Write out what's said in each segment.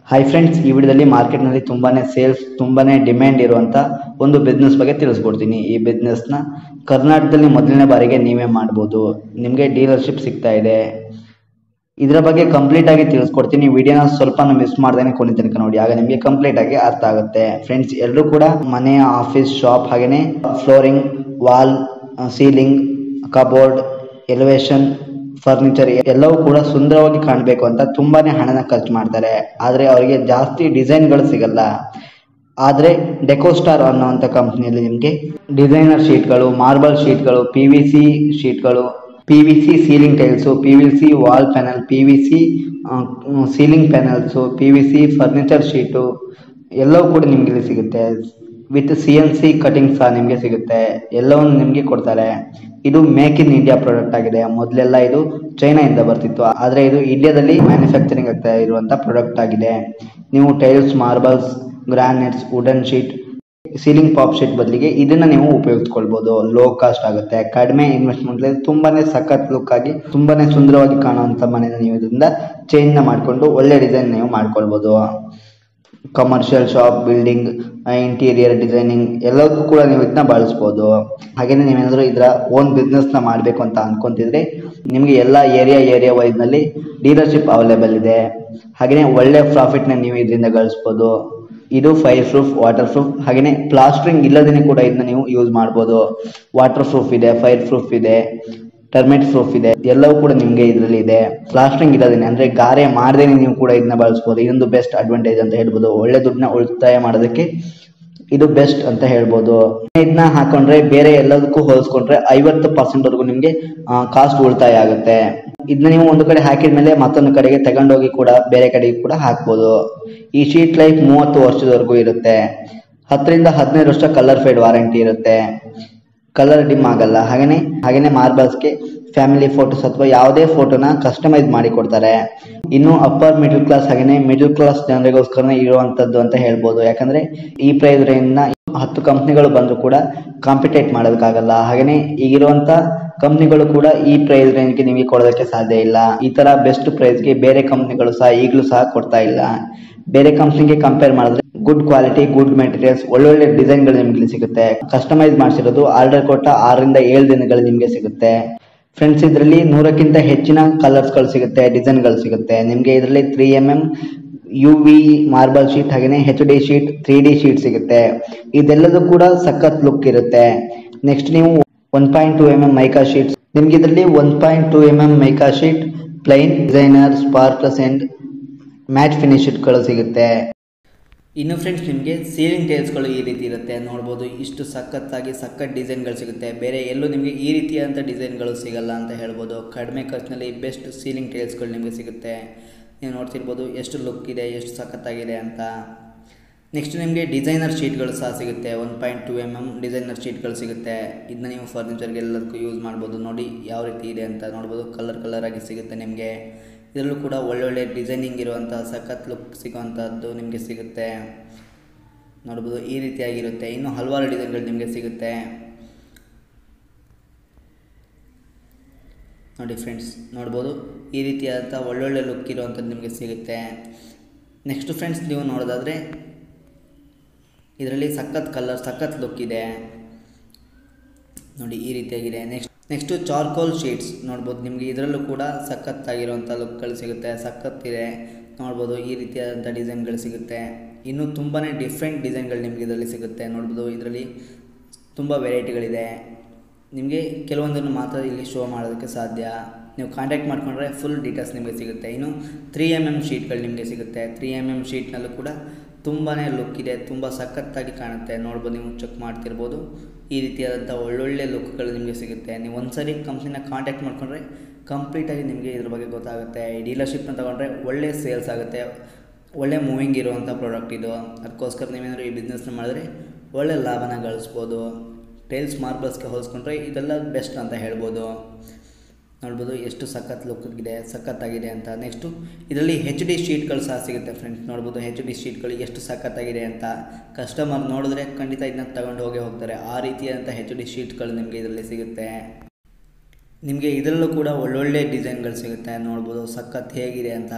Hi friends, ಈ ವಿಡಿಯೋದಲ್ಲಿ ಮಾರ್ಕೆಟ್ನಲ್ಲಿ ತುಂಬಾನೇ ಸೇಲ್ಸ್ ತುಂಬಾನೇ ಡಿಮ್ಯಾಂಡ್ ಇರುವಂತ ಒಂದು ಬಿಸ್ನೆಸ್ ಬಗ್ಗೆ ತಿಳಿಸ್ಕೊಡ್ತೀನಿ. ಈ ಬಿಸ್ನೆಸ್ನ ಕರ್ನಾಟಕದಲ್ಲಿ ಮೊದಲನೇ ಬಾರಿಗೆ ನೀವೇ ಮಾಡ್ಬೋದು. ನಿಮಗೆ ಡೀಲರ್ಶಿಪ್ ಸಿಗ್ತಾ ಇದೆ. ಇದರ ಬಗ್ಗೆ ಕಂಪ್ಲೀಟ್ ಆಗಿ ತಿಳಿಸ್ಕೊಡ್ತೀನಿ. ವಿಡಿಯೋನ ಸ್ವಲ್ಪ ಮಿಸ್ ಮಾಡ್ದೇನೆ ಕೊನೆ ತನಕ ನೋಡಿ, ಆಗ ನಿಮಗೆ ಕಂಪ್ಲೀಟ್ ಆಗಿ ಅರ್ಥ ಆಗುತ್ತೆ. ಫ್ರೆಂಡ್ಸ್, ಎಲ್ಲರೂ ಕೂಡ ಮನೆ, ಆಫೀಸ್, ಶಾಪ್, ಹಾಗೇನೆ flooring, wall, ceiling, cupboard, elevation, furniture ಎಲ್ಲವೂ ಕೂಡ ಸುಂದರವಾಗಿ ಕಾಣಬೇಕು ಅಂತ ತುಂಬಾನೇ ಹಣನ ಖರ್ಚು ಮಾಡ್ತಾರೆ. ಆದರೆ ಅವರಿಗೆ ಜಾಸ್ತಿ ಡಿಸೈನ್ಗಳು ಸಿಗಲ್ಲ. ಆದರೆ ಡೆಕೋಸ್ಟಾರ್ ಅನ್ನೋಂಥ ಕಂಪ್ನಿಯಲ್ಲಿ ನಿಮಗೆ ಡಿಸೈನರ್ ಶೀಟ್ಗಳು, ಮಾರ್ಬಲ್ ಶೀಟ್ಗಳು, PVC ಶೀಟ್ಗಳು, PVC ceiling tiles, PVC wall panel, PVC ceiling panels, PVC furniture sheet ಎಲ್ಲವೂ ಕೂಡ ನಿಮ್ಗೆ ಇಲ್ಲಿ ಸಿಗುತ್ತೆ. ವಿತ್ CNC ಕಟಿಂಗ್ ಸಹ ನಿಮಗೆ ಸಿಗುತ್ತೆ. ಎಲ್ಲವನ್ನು ನಿಮಗೆ ಕೊಡ್ತಾರೆ. ಇದು ಮೇಕ್ ಇನ್ ಇಂಡಿಯಾ ಪ್ರಾಡಕ್ಟ್ ಆಗಿದೆ. ಮೊದಲೆಲ್ಲ ಇದು ಚೈನಾದಿಂದ ಬರ್ತಿತ್ತು, ಆದರೆ ಇದು ಇಂಡಿಯಾದಲ್ಲಿ ಮ್ಯಾನುಫ್ಯಾಕ್ಚರಿಂಗ್ ಆಗ್ತಾ ಇರುವಂತ ಪ್ರಾಡಕ್ಟ್ ಆಗಿದೆ. ನೀವು tiles, marbles, granites, wooden sheet, ceiling POP sheet ಬದಲಿಗೆ ಇದನ್ನ ನೀವು ಉಪಯೋಗಿಸ್ಕೊಳ್ಬಹುದು. ಲೋ ಕಾಸ್ಟ್ ಆಗುತ್ತೆ, ಕಡಿಮೆ ಇನ್ವೆಸ್ಟ್ಮೆಂಟ್, ತುಂಬಾನೇ ಸಖತ್ ಲುಕ್ ಆಗಿ ತುಂಬಾನೇ ಸುಂದರವಾಗಿ ಕಾಣುವಂತ ಮನೆಯನ್ನು ನೀವು ಇದರಿಂದ ಚೇಂಜ್ ಮಾಡಿಕೊಂಡು ಒಳ್ಳೆ ಡಿಸೈನ್ ನೀವು ಮಾಡ್ಕೊಳ್ಬಹುದು. Commercial shop, building, interior designing ಎಲ್ಲದಕ್ಕೂ ಕೂಡ ನೀವು ಇದನ್ನ ಬಳಸ್ಬೋದು. ಹಾಗೇನೆ ನೀವೇನಾದ್ರೂ ಇದರ ಓನ್ ಬಿಸ್ನೆಸ್ ನ ಮಾಡಬೇಕು ಅಂತ ಅನ್ಕೊಂತಿದ್ರೆ ನಿಮಗೆ ಎಲ್ಲ ಏರಿಯಾ ವೈಸ್ ನಲ್ಲಿ ಡೀಲರ್ಶಿಪ್ ಅವೈಲೇಬಲ್ ಇದೆ. ಹಾಗೇನೆ ಒಳ್ಳೆ ಪ್ರಾಫಿಟ್ ನ ನೀವು ಇದರಿಂದ ಗಳಿಸಬಹುದು. ಇದು ಫೈರ್ ಪ್ರೂಫ್, ವಾಟರ್ ಪ್ರೂಫ್, ಹಾಗೇನೆ ಪ್ಲಾಸ್ಟರಿಂಗ್ ಇಲ್ಲದೇನೆ ಕೂಡ ಇದನ್ನ ನೀವು ಯೂಸ್ ಮಾಡಬಹುದು. ವಾಟರ್ ಪ್ರೂಫ್ ಇದೆ, ಫೈರ್ ಪ್ರೂಫ್ ಇದೆ, ಟರ್ಮೆಟ್ ಪ್ರೂಫ್ ಇದೆ, ಎಲ್ಲವೂ ಕೂಡ ನಿಮ್ಗೆ ಇದರಲ್ಲಿ ಇದೆ. ಪ್ಲಾಸ್ಟರಿಂಗ್ ಇಲ್ಲದೇನೆ ಅಂದ್ರೆ ಗಾರೆ ಮಾಡದೇನೆ ನೀವು ಕೂಡ ಇದನ್ನ ಬಳಸಬಹುದು. ಇದೊಂದು ಬೆಸ್ಟ್ ಅಡ್ವಾಂಟೇಜ್ ಅಂತ ಹೇಳ್ಬೋದು. ಒಳ್ಳೆ ದುಡ್ಡನ್ನ ಉಳಿತಾಯ ಮಾಡೋದಕ್ಕೆ ಇದು ಬೆಸ್ಟ್ ಅಂತ ಹೇಳ್ಬೋದು. ಇದನ್ನ ಹಾಕೊಂಡ್ರೆ ಬೇರೆ ಎಲ್ಲದಕ್ಕೂ ಹೋಲಿಸ್ಕೊಂಡ್ರೆ 50% ವರೆಗೂ ನಿಮ್ಗೆ ಕಾಸ್ಟ್ ಉಳಿತಾಯ ಆಗುತ್ತೆ. ಇದನ್ನ ನೀವು ಒಂದು ಕಡೆ ಹಾಕಿದ್ಮೇಲೆ ಮತ್ತೊಂದು ಕಡೆಗೆ ತಗೊಂಡೋಗಿ ಕೂಡ ಬೇರೆ ಕಡೆಗೆ ಕೂಡ ಹಾಕ್ಬೋದು. ಈ ಶೀಟ್ ಲೈಫ್ 30 ವರ್ಷದವರೆಗೂ ಇರುತ್ತೆ. 10 ರಿಂದ 15 ವರ್ಷ ಕಲರ್ ಫೇಡ್ ವಾರಂಟಿ ಇರುತ್ತೆ. ಕಲರ್ ಡಿಮ್ ಆಗಲ್ಲ. ಹಾಗೇನೆ ಮಾರ್ಬಲ್ಸ್ಗೆ ಫ್ಯಾಮಿಲಿ ಫೋಟೋಸ್ ಅಥವಾ ಯಾವುದೇ ಫೋಟೋನ ಕಸ್ಟಮೈಸ್ ಮಾಡಿ ಕೊಡ್ತಾರೆ. ಇನ್ನು ಅಪ್ಪರ್ ಮಿಡಲ್ ಕ್ಲಾಸ್ ಹಾಗೇನೆ ಮಿಡಲ್ ಕ್ಲಾಸ್ ಜನರಿಗೋಸ್ಕರ ಇರುವಂತದ್ದು ಅಂತ ಹೇಳ್ಬೋದು. ಯಾಕಂದ್ರೆ ಈ ಪ್ರೈಸ್ ರೇಂಜ್ ನ 10 ಕಂಪ್ನಿಗಳು ಬಂದ್ರು ಕೂಡ ಕಾಂಪಿಟೇಟ್ ಮಾಡೋದಕ್ಕಾಗಲ್ಲ. ಹಾಗೇನೆ ಈಗಿರುವಂತ ಕಂಪ್ನಿಗಳು ಕೂಡ ಈ ಪ್ರೈಸ್ ರೇಂಜ್ಗೆ ನಿಮಗೆ ಕೊಡೋದಕ್ಕೆ ಸಾಧ್ಯ ಇಲ್ಲ. ಈ ತರ ಬೆಸ್ಟ್ ಪ್ರೈಸ್ಗೆ ಬೇರೆ ಕಂಪ್ನಿಗಳು ಸಹ ಈಗಲೂ ಸಹ ಕೊಡ್ತಾ ಇಲ್ಲ. ಬೇರೆ ಕಂಪ್ನಿಗೆ ಕಂಪೇರ್ ಮಾಡಿದ್ರೆ ಗುಡ್ ಕ್ವಾಲಿಟಿ, ಗುಡ್ ಮೆಟೀರಿಯಲ್ಸ್, ಒಳ್ಳೊಳ್ಳೆ ಡಿಸೈನ್ಗಳು ನಿಮ್ಗೆ ಸಿಗುತ್ತೆ. ಕಸ್ಟಮೈಸ್ ಮಾಡಿಸಿರೋದು ಆರ್ಡರ್ ಕೊಟ್ಟ 6 ರಿಂದ 7 ದಿನಗಳು ನಿಮ್ಗೆ ಸಿಗುತ್ತೆ. ಫ್ರೆಂಡ್ಸ್, ಇದರಲ್ಲಿ 100ಕ್ಕಿಂತ ಹೆಚ್ಚಿನ ಕಲರ್ಸ್ಗಳು ಸಿಗುತ್ತೆ, ಡಿಸೈನ್ಗಳು ಸಿಗುತ್ತೆ. ನಿಮ್ಗೆ ಇದರಲ್ಲಿ 3mm UV ಮಾರ್ಬಲ್ ಶೀಟ್, ಹಾಗೇನೆ HD ಶೀಟ್, 3D ಶೀಟ್ ಸಿಗುತ್ತೆ. ಇದೆಲ್ಲದೂ ಕೂಡ ಸಖತ್ ಲುಕ್ ಇರುತ್ತೆ. ನೆಕ್ಸ್ಟ್ ನೀವು 1.2mm ಮೈಕಾ ಶೀಟ್, ನಿಮ್ಗೆ ಇದರಲ್ಲಿ 1.2mm mica sheet, plain, designer, sparkles and matte ಫಿನಿಶ್ಗಳು ಸಿಗುತ್ತೆ. ಇನ್ನು ಫ್ರೆಂಡ್ಸ್, ನಿಮಗೆ ಸೀಲಿಂಗ್ ಟೈಲ್ಸ್ಗಳು ಈ ರೀತಿ ಇರುತ್ತೆ. ನೋಡ್ಬೋದು, ಇಷ್ಟು ಸಖತ್ ಡಿಸೈನ್ಗಳು ಸಿಗುತ್ತೆ. ಬೇರೆ ಎಲ್ಲೂ ನಿಮಗೆ ಈ ರೀತಿಯಾದಂಥ ಡಿಸೈನ್ಗಳು ಸಿಗಲ್ಲ ಅಂತ ಹೇಳ್ಬೋದು. ಕಡಿಮೆ ಖರ್ಚಿನಲ್ಲಿ ಬೆಸ್ಟ್ ಸೀಲಿಂಗ್ ಟೈಲ್ಸ್ಗಳು ನಿಮಗೆ ಸಿಗುತ್ತೆ. ನೀವು ನೋಡ್ತಿರ್ಬೋದು ಎಷ್ಟು ಲುಕ್ ಇದೆ, ಎಷ್ಟು ಸಖತ್ತಾಗಿದೆ ಅಂತ. ನೆಕ್ಸ್ಟ್ ನಿಮಗೆ ಡಿಸೈನರ್ ಶೀಟ್ಗಳು ಸಹ ಸಿಗುತ್ತೆ. 1.2mm ಡಿಸೈನರ್ ಶೀಟ್ಗಳು ಸಿಗುತ್ತೆ. ಇದನ್ನ ನೀವು ಫರ್ನಿಚರ್ಗೆ ಎಲ್ಲದಕ್ಕೂ ಯೂಸ್ ಮಾಡ್ಬೋದು. ನೋಡಿ ಯಾವ ರೀತಿ ಇದೆ ಅಂತ ನೋಡ್ಬೋದು. ಕಲರ್ ಆಗಿ ಸಿಗುತ್ತೆ ನಿಮಗೆ. ಇದರಲ್ಲೂ ಕೂಡ ಒಳ್ಳೊಳ್ಳೆ ಡಿಸೈನಿಂಗ್ ಇರುವಂಥ ಸಖತ್ ಲುಕ್ ಸಿಗುವಂಥದ್ದು ನಿಮಗೆ ಸಿಗುತ್ತೆ. ನೋಡ್ಬೋದು, ಈ ರೀತಿಯಾಗಿರುತ್ತೆ. ಇನ್ನೂ ಹಲವಾರು ಡಿಸೈನ್ಗಳು ನಿಮಗೆ ಸಿಗುತ್ತೆ. ನೋಡಿ ಫ್ರೆಂಡ್ಸ್, ನೋಡ್ಬೋದು ಈ ರೀತಿಯಾದಂಥ ಒಳ್ಳೊಳ್ಳೆ ಲುಕ್ ಇರುವಂಥದ್ದು ನಿಮಗೆ ಸಿಗುತ್ತೆ. ನೆಕ್ಸ್ಟ್ ಫ್ರೆಂಡ್ಸ್, ನೀವು ನೋಡೋದಾದರೆ ಇದರಲ್ಲಿ ಸಖತ್ ಲುಕ್ ಇದೆ. ನೋಡಿ ಈ ರೀತಿಯಾಗಿದೆ. ನೆಕ್ಸ್ಟು ಚಾರ್ಕೋಲ್ ಶೀಟ್ಸ್ ನೋಡ್ಬೋದು. ನಿಮಗೆ ಇದರಲ್ಲೂ ಕೂಡ ಸಖತ್ತಾಗಿರುವಂಥ ಲುಕ್ಗಳು ಸಿಗುತ್ತೆ. ಸಖತ್ತಿದೆ ನೋಡ್ಬೋದು. ಈ ರೀತಿಯಾದಂಥ ಡಿಸೈನ್ಗಳು ಸಿಗುತ್ತೆ. ಇನ್ನೂ ತುಂಬಾ ಡಿಫ್ರೆಂಟ್ ಡಿಸೈನ್ಗಳು ನಿಮಗೆ ಇದರಲ್ಲಿ ಸಿಗುತ್ತೆ. ನೋಡ್ಬೋದು, ಇದರಲ್ಲಿ ತುಂಬ ವೆರೈಟಿಗಳಿದೆ. ನಿಮಗೆ ಕೆಲವೊಂದನ್ನು ಮಾತ್ರ ಇಲ್ಲಿ ಶೋ ಮಾಡೋದಕ್ಕೆ ಸಾಧ್ಯ. ನೀವು ಕಾಂಟ್ಯಾಕ್ಟ್ ಮಾಡಿಕೊಂಡ್ರೆ ಫುಲ್ ಡೀಟೇಲ್ಸ್ ನಿಮಗೆ ಸಿಗುತ್ತೆ. ಇನ್ನು 3mm ಶೀಟ್ಗಳು ನಿಮಗೆ ಸಿಗುತ್ತೆ. 3mm ಶೀಟ್ನಲ್ಲೂ ಕೂಡ ತುಂಬಾ ಲುಕ್ ಇದೆ, ತುಂಬ ಸಖತ್ತಾಗಿ ಕಾಣುತ್ತೆ. ನೋಡ್ಬೋದು, ನೀವು ಚೆಕ್ ಮಾಡ್ತಿರ್ಬೋದು. ಈ ರೀತಿಯಾದಂಥ ಒಳ್ಳೊಳ್ಳೆ ಲುಕ್ಗಳು ನಿಮಗೆ ಸಿಗುತ್ತೆ. ನೀವು ಒಂದ್ಸರಿ ಕಂಪ್ನಿನ ಕಾಂಟ್ಯಾಕ್ಟ್ ಮಾಡಿಕೊಂಡ್ರೆ ಕಂಪ್ಲೀಟಾಗಿ ನಿಮಗೆ ಇದ್ರ ಬಗ್ಗೆ ಗೊತ್ತಾಗುತ್ತೆ. ಈ ಡೀಲರ್ಶಿಪ್ನ ತೊಗೊಂಡ್ರೆ ಒಳ್ಳೆ ಸೇಲ್ಸ್ ಆಗುತ್ತೆ. ಒಳ್ಳೆ ಮೂವಿಂಗ್ ಇರುವಂಥ ಪ್ರಾಡಕ್ಟ್ ಇದು. ಅದಕ್ಕೋಸ್ಕರ ನೀವೇನಾದರೂ ಈ ಬಿಸ್ನೆಸ್ನ ಮಾಡಿದ್ರೆ ಒಳ್ಳೆ ಲಾಭನ ಗಳಿಸ್ಬೋದು. ಟೈಲ್ಸ್, ಮಾರ್ಬಲ್ಸ್ಗೆ ಹೋಲಿಸ್ಕೊಂಡ್ರೆ ಇದೆಲ್ಲ ಬೆಸ್ಟ್ ಅಂತ ಹೇಳ್ಬೋದು. ನೋಡ್ಬೋದು ಎಷ್ಟು ಸಖತ್ತಾಗಿದೆ ಅಂತ. ನೆಕ್ಸ್ಟು ಇದರಲ್ಲಿ HD ಶೀಟ್ಗಳು ಸಹ ಸಿಗುತ್ತೆ ಫ್ರೆಂಡ್ಸ್. ನೋಡ್ಬೋದು HD ಶೀಟ್ಗಳು ಎಷ್ಟು ಸಖತ್ತಾಗಿದೆ ಅಂತ. ಕಸ್ಟಮರ್ ನೋಡಿದ್ರೆ ಖಂಡಿತ ಇದನ್ನ ತಗೊಂಡು ಹೋಗ್ತಾರೆ. ಆ ರೀತಿಯಾದಂಥ HD ಶೀಟ್ಗಳು ನಿಮಗೆ ಇದರಲ್ಲಿ ಸಿಗುತ್ತೆ. ನಿಮಗೆ ಇದರಲ್ಲೂ ಕೂಡ ಒಳ್ಳೊಳ್ಳೆ ಡಿಸೈನ್ಗಳು ಸಿಗುತ್ತೆ. ನೋಡ್ಬೋದು ಸಖತ್ ಹೇಗಿದೆ ಅಂತ.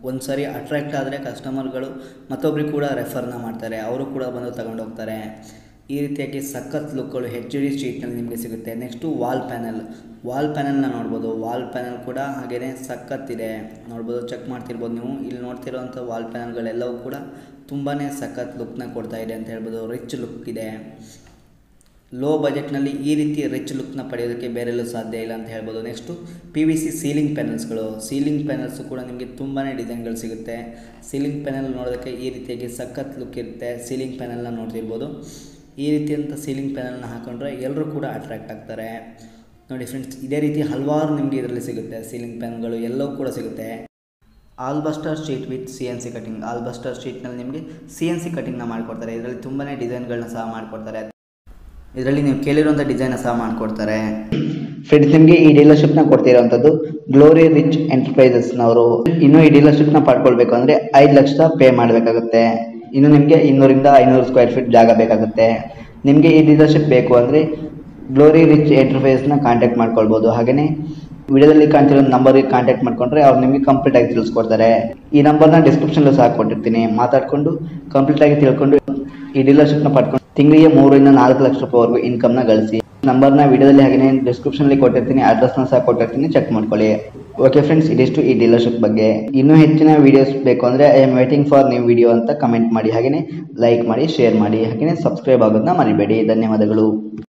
ಒಂದು ಸಾರಿ ಅಟ್ರ್ಯಾಕ್ಟ್ ಆದರೆ ಕಸ್ಟಮರ್ಗಳು ಮತ್ತೊಬ್ಬರಿಗೆ ಕೂಡ ರೆಫರ್ನ ಮಾಡ್ತಾರೆ, ಅವರು ಕೂಡ ಬಂದು ತಗೊಂಡೋಗ್ತಾರೆ. ಈ ರೀತಿಯಾಗಿ ಸಖತ್ ಲುಕ್ಗಳು HUD ಸ್ಟ್ರೀಟ್ನಲ್ಲಿ ನಿಮಗೆ ಸಿಗುತ್ತೆ. ನೆಕ್ಸ್ಟು ವಾಲ್ ಪ್ಯಾನಲ್ನ ನೋಡ್ಬೋದು. ವಾಲ್ ಪ್ಯಾನಲ್ ಕೂಡ ಹಾಗೆಯೇ ಸಖತ್ತಿದೆ ನೋಡ್ಬೋದು, ಚೆಕ್ ಮಾಡ್ತಿರ್ಬೋದು ನೀವು. ಇಲ್ಲಿ ನೋಡ್ತಿರೋವಂಥ ವಾಲ್ ಪ್ಯಾನಲ್ಗಳೆಲ್ಲವೂ ಕೂಡ ತುಂಬಾ ಸಖತ್ ಲುಕ್ನ ಕೊಡ್ತಾ ಇದೆ ಅಂತ ಹೇಳ್ಬೋದು. ರಿಚ್ ಲುಕ್ ಇದೆ. ಲೋ ಬಜೆಟ್ನಲ್ಲಿ ಈ ರೀತಿ ರಿಚ್ ಲುಕ್ನ ಪಡೆಯೋದಕ್ಕೆ ಬೇರೆಲ್ಲೂ ಸಾಧ್ಯ ಇಲ್ಲ ಅಂತ ಹೇಳ್ಬೋದು. ನೆಕ್ಸ್ಟು PVC ಸೀಲಿಂಗ್ ಪ್ಯಾನಲ್ಸು ಕೂಡ ನಿಮಗೆ ತುಂಬಾ ಡಿಸೈನ್ಗಳು ಸಿಗುತ್ತೆ. ಸೀಲಿಂಗ್ ಪ್ಯಾನಲ್ ನೋಡೋದಕ್ಕೆ ಈ ರೀತಿಯಾಗಿ ಸಖತ್ ಲುಕ್ ಇರುತ್ತೆ. ಸೀಲಿಂಗ್ ಪ್ಯಾನಲ್ನ ನೋಡ್ತಿರ್ಬೋದು. ಈ ರೀತಿಯಂಥ ಸೀಲಿಂಗ್ ಪ್ಯಾನಲ್ನ ಹಾಕೊಂಡ್ರೆ ಎಲ್ಲರೂ ಕೂಡ ಅಟ್ರ್ಯಾಕ್ಟ್ ಆಗ್ತಾರೆ. ನೋಡಿ ಫ್ರೆಂಡ್ಸ್, ಇದೇ ರೀತಿ ಹಲವಾರು ನಿಮಗೆ ಇದರಲ್ಲಿ ಸಿಗುತ್ತೆ. ಸೀಲಿಂಗ್ ಪ್ಯಾನ್ಗಳು ಎಲ್ಲವೂ ಕೂಡ ಸಿಗುತ್ತೆ. Alabaster sheet with CNC cutting. Alabaster ಶೀಟ್ನಲ್ಲಿ ನಿಮಗೆ CNC ಕಟಿಂಗ್ನ ಮಾಡಿಕೊಡ್ತಾರೆ. ಇದರಲ್ಲಿ ತುಂಬಾ ಡಿಸೈನ್ಗಳನ್ನ ಸಹ ಮಾಡಿಕೊಡ್ತಾರೆ. ಇದರಲ್ಲಿ ನೀವು ಕೇಳಿರುವಂಥ ಡಿಸೈನ್ ಸಹ ಮಾಡಿಕೊಡ್ತಾರೆ. ಫ್ರೆಂಡ್ಸ್, ನಿಮಗೆ ಈ ಡೀಲರ್ಶಿಪ್ನ ಕೊಡ್ತಿರೋವಂಥದ್ದು ಗ್ಲೋರಿ ರಿಚ್ ಎಂಟರ್ಪ್ರೈಸಸ್ನವರು. ಇನ್ನು ಈ ಡೀಲರ್ಶಿಪ್ನ ಪಡ್ಕೊಳ್ಬೇಕು ಅಂದರೆ 5 ಲಕ್ಷ ಪೇ ಮಾಡಬೇಕಾಗುತ್ತೆ. ಇನ್ನು ನಿಮಗೆ 200 ಇಂದ 500 ಸ್ಕ್ವೇರ್ ಫೀಟ್ ಜಾಗ ಬೇಕಾಗುತ್ತೆ. ನಿಮಗೆ ಈ ಡೀಲರ್ಶಿಪ್ ಬೇಕು ಅಂದರೆ ಗ್ಲೋರಿ ರಿಚ್ ಎಂಟರ್ಪ್ರೈಸಸ್ನ ಕಾಂಟ್ಯಾಕ್ಟ್ ಮಾಡ್ಕೊಳ್ಬೋದು. ಹಾಗೆಯೇ ವಿಡಿಯೋದಲ್ಲಿ ಕಾಣ್ತಿರೋ ನಂಬರ್ಗೆ ಕಾಂಟ್ಯಾಕ್ಟ್ ಮಾಡ್ಕೊಂಡ್ರೆ ಅವ್ರು ನಿಮಗೆ ಕಂಪ್ಲೀಟ್ ಆಗಿ ತಿಳಿಸ್ಕೊಡ್ತಾರೆ. ಈ ನಂಬರ್ನ ಡಿಸ್ಕ್ರಿಪ್ಷನ್ಲೂ ಸಹ ಕೊಟ್ಟಿರ್ತೀನಿ. ಮಾತಾಡಿಕೊಂಡು ಕಂಪ್ಲೀಟ್ ಆಗಿ ತಿಳ್ಕೊಂಡು ಈ ಡೀಲರ್ಶಿಪ್ನ ಪಡ್ಕೊಂಡು ತಿಂಗಳಿಗೆ 3 ಇಂದ 4 ಲಕ್ಷ ರೂಪಾಯಿವರೆಗೂ ಇನ್ಕಮ್ನ ಗಳಿಸಿ. ನಂಬರ್ನ ವಿಡಿಯೋದಲ್ಲಿ ಹಾಗೆಯೇ ಡಿಸ್ಕ್ರಿಪ್ಷನ್ಲಿ ಕೊಟ್ಟಿರ್ತೀನಿ, ಅಡ್ರೆಸ್ನ ಸಹ ಕೊಟ್ಟಿರ್ತೀನಿ, ಚೆಕ್ ಮಾಡ್ಕೊಳ್ಳಿ. ಓಕೆ ಫ್ರೆಂಡ್ಸ್, ಇದಿಷ್ಟು ಈ ಡೀಲರ್ಶಿಪ್ ಬಗ್ಗೆ. ಇನ್ನೂ ಹೆಚ್ಚಿನ ವೀಡಿಯೋಸ್ ಬೇಕು ಅಂದರೆ I am waiting for new video ಅಂತ ಕಮೆಂಟ್ ಮಾಡಿ, ಹಾಗೆಯೇ ಲೈಕ್ ಮಾಡಿ, ಶೇರ್ ಮಾಡಿ, ಹಾಗೆಯೇ ಸಬ್ಸ್ಕ್ರೈಬ್ ಆಗೋದನ್ನ ಮರಿಬೇಡಿ. ಧನ್ಯವಾದಗಳು.